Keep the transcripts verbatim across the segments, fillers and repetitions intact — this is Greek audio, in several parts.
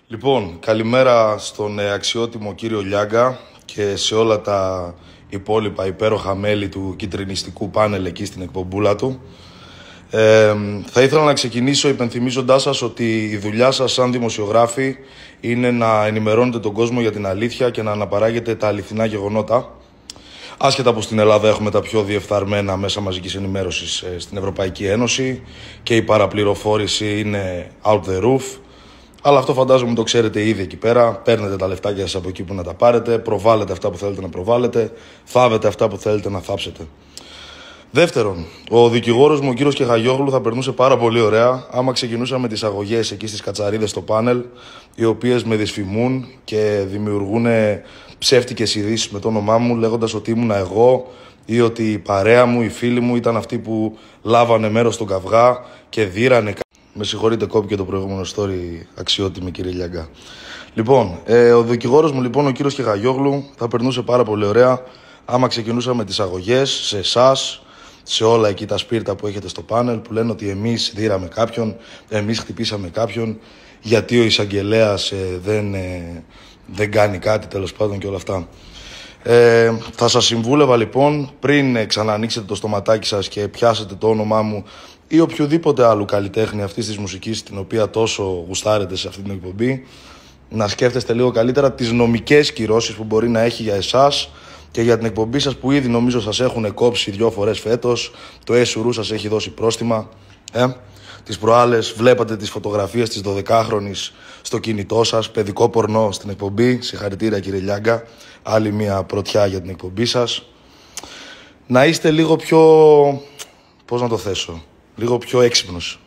Λοιπόν, καλημέρα στον αξιότιμο κύριο Λιάγκα και σε όλα τα υπόλοιπα υπέροχα μέλη του κιτρινιστικού πάνελ εκεί στην εκπομπούλα του. Ε, θα ήθελα να ξεκινήσω υπενθυμίζοντάς σας ότι η δουλειά σας σαν δημοσιογράφοι είναι να ενημερώνετε τον κόσμο για την αλήθεια και να αναπαράγετε τα αληθινά γεγονότα. Άσχετα που στην Ελλάδα έχουμε τα πιο διεφθαρμένα μέσα μαζικής ενημέρωσης στην Ευρωπαϊκή Ένωση και η παραπληροφόρηση είναι out the roof. Αλλά αυτό φαντάζομαι το ξέρετε ήδη εκεί πέρα. Παίρνετε τα λεφτάκια σας από εκεί που να τα πάρετε, προβάλλετε αυτά που θέλετε να προβάλλετε, θάβετε αυτά που θέλετε να θάψετε. Δεύτερον, ο δικηγόρος μου, ο κύριος Κεχαγιόγλου, θα περνούσε πάρα πολύ ωραία άμα ξεκινούσαμε τις αγωγές εκεί στις κατσαρίδες στο πάνελ, οι οποίες με δυσφημούν και δημιουργούν ψεύτικες ειδήσεις με το όνομά μου, λέγοντας ότι ήμουν εγώ ή ότι η παρέα μου, οι φίλοι μου ήταν αυτοί που λάβανε μέρος στον καυγά και δίρανε. Με συγχωρείτε, κόπηκε το προηγούμενο story, αξιότιμη κύριε Λιάγκα. Λοιπόν, ε, ο δικηγόρος μου, λοιπόν, ο κύριος Κεχαγιόγλου, θα περνούσε πάρα πολύ ωραία άμα ξεκινούσαμε τις αγωγές σε εσάς, σε όλα εκεί τα σπίρτα που έχετε στο πάνελ, που λένε ότι εμείς δίραμε κάποιον, εμείς χτυπήσαμε κάποιον, γιατί ο εισαγγελέας ε, δεν, ε, δεν κάνει κάτι, τέλος πάντων, και όλα αυτά. Ε, θα σας συμβούλευα λοιπόν, πριν ε, ξαναανοίξετε το στοματάκι σας και πιάσετε το όνομά μου ή οποιοδήποτε άλλου καλλιτέχνη αυτής της μουσικής την οποία τόσο γουστάρετε σε αυτή την εκπομπή, να σκέφτεστε λίγο καλύτερα τις νομικές κυρώσεις που μπορεί να έχει για εσάς και για την εκπομπή σας, που ήδη νομίζω σας έχουν κόψει δυο φορές φέτος. Το ΕΣΟΥΡΟΥ σας έχει δώσει πρόστιμα. Ε? Τις προάλλες βλέπατε τις φωτογραφίες της δωδεκάχρονης στο κινητό σας, παιδικό πορνό στην εκπομπή. Συγχαρητήρια κύριε Λιάγκα, άλλη μια πρωτιά για την εκπομπή σας. Να είστε λίγο πιο, πώς να το θέσω, λίγο πιο έξυπνος.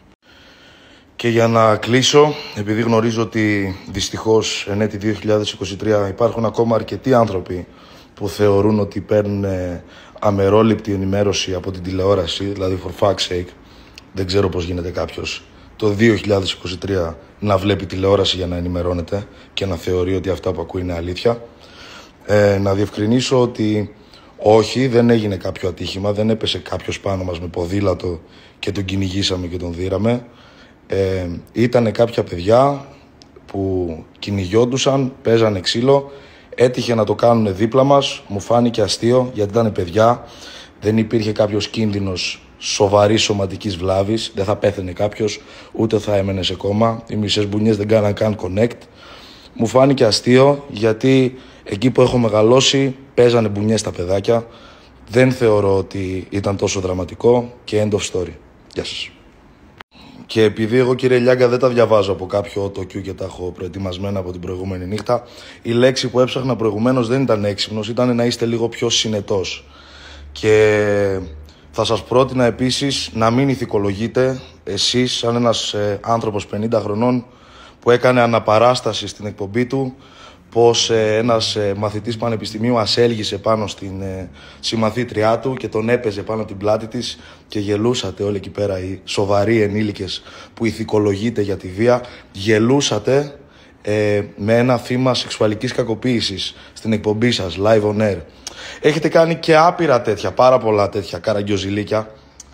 Και για να κλείσω, επειδή γνωρίζω ότι δυστυχώς εν έτη δύο χιλιάδες είκοσι τρία υπάρχουν ακόμα αρκετοί άνθρωποι που θεωρούν ότι παίρνουν αμερόληπτη ενημέρωση από την τηλεόραση, δηλαδή for fuck's sake, δεν ξέρω πώς γίνεται κάποιος το δύο χιλιάδες είκοσι τρία να βλέπει τηλεόραση για να ενημερώνεται και να θεωρεί ότι αυτά που ακούει είναι αλήθεια. Ε, να διευκρινίσω ότι όχι, δεν έγινε κάποιο ατύχημα, δεν έπεσε κάποιος πάνω μας με ποδήλατο και τον κυνηγήσαμε και τον δίραμε. Ε, ήτανε κάποια παιδιά που κυνηγιόντουσαν, παίζανε ξύλο, έτυχε να το κάνουν δίπλα μας, μου φάνηκε αστείο γιατί ήταν παιδιά, δεν υπήρχε κάποιος κίνδυνος σοβαρής σωματικής βλάβης, δεν θα πέθαινε κάποιος, ούτε θα έμενε σε κόμμα, οι μισές μπουνιές δεν κάναν καν connect. Μου φάνηκε αστείο γιατί εκεί που έχω μεγαλώσει παίζανε μπουνιές τα παιδάκια, δεν θεωρώ ότι ήταν τόσο δραματικό και end of story. Γεια σας. Και επειδή εγώ κύριε Λιάγκα δεν τα διαβάζω από κάποιο autocue και τα έχω προετοιμασμένα από την προηγούμενη νύχτα, η λέξη που έψαχνα προηγουμένως δεν ήταν έξυπνος, ήταν να είστε λίγο πιο συνετός. Και θα σας πρότεινα επίσης να μην ηθικολογείτε εσείς σαν ένας ε, άνθρωπος πενήντα χρονών που έκανε αναπαράσταση στην εκπομπή του, πως ε, ένας ε, μαθητής πανεπιστημίου ασέλγησε πάνω στην ε, συμμαθήτριά του και τον έπαιζε πάνω την πλάτη της και γελούσατε όλοι εκεί πέρα οι σοβαροί ενήλικες που ηθικολογείτε για τη βία, γελούσατε ε, με ένα θύμα σεξουαλικής κακοποίησης στην εκπομπή σας, live on air. Έχετε κάνει και άπειρα τέτοια, πάρα πολλά τέτοια καραγκιόζηλίκια.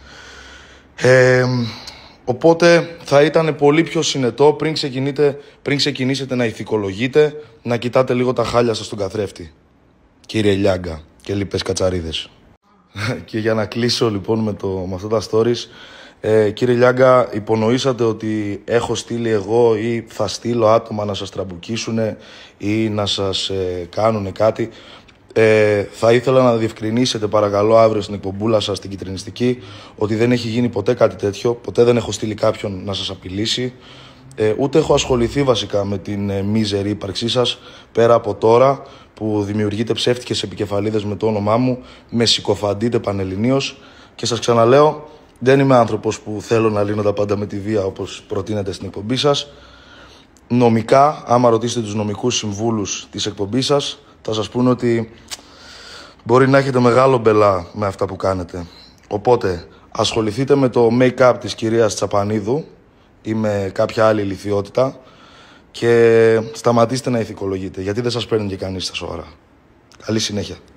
Ε, Οπότε θα ήταν πολύ πιο συνετό πριν, πριν ξεκινήσετε να ηθικολογείτε, να κοιτάτε λίγο τα χάλια σας στον καθρέφτη. Κύριε Λιάγκα και λοιπές κατσαρίδες. Και για να κλείσω λοιπόν με, το, με αυτά τα stories, ε, κύριε Λιάγκα, υπονοήσατε ότι έχω στείλει εγώ ή θα στείλω άτομα να σας τραμπουκίσουν ή να σας ε, κάνουν κάτι. Ε, θα ήθελα να διευκρινίσετε παρακαλώ αύριο στην εκπομπούλα σας, στην κιτρινιστική, ότι δεν έχει γίνει ποτέ κάτι τέτοιο, ποτέ δεν έχω στείλει κάποιον να σας απειλήσει, ε, ούτε έχω ασχοληθεί βασικά με την ε, μίζερη ύπαρξή σας, πέρα από τώρα που δημιουργείτε ψεύτικες επικεφαλίδες με το όνομά μου, με συκοφαντείτε πανελληνίως και σας ξαναλέω, δεν είμαι άνθρωπος που θέλω να λύνω τα πάντα με τη βία όπως προτείνετε στην εκπομπή σας. Νομικά, άμα ρωτήσετε τους νομικούς συμβούλους της εκπομπής σας, θα σας πούνε ότι μπορεί να έχετε μεγάλο μπελά με αυτά που κάνετε. Οπότε ασχοληθείτε με το make-up της κυρίας Τσαπανίδου ή με κάποια άλλη ηλιθιότητα και σταματήστε να ηθικολογείτε, γιατί δεν σας παίρνει και κανείς στα σοβαρά. Καλή συνέχεια.